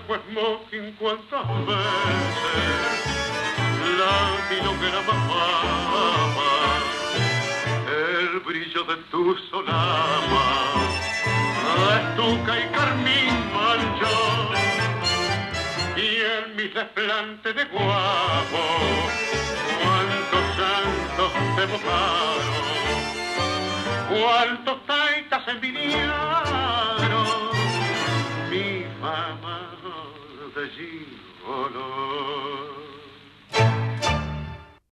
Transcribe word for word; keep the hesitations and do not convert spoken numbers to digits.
fue smoking cuántas veces la kilograma el brillo de tu solama, estuca y carmín manchó, y en mi desplante de guapo, cuántos santos te botaron, cuántos taitas envidiaron mi fama de gigolo.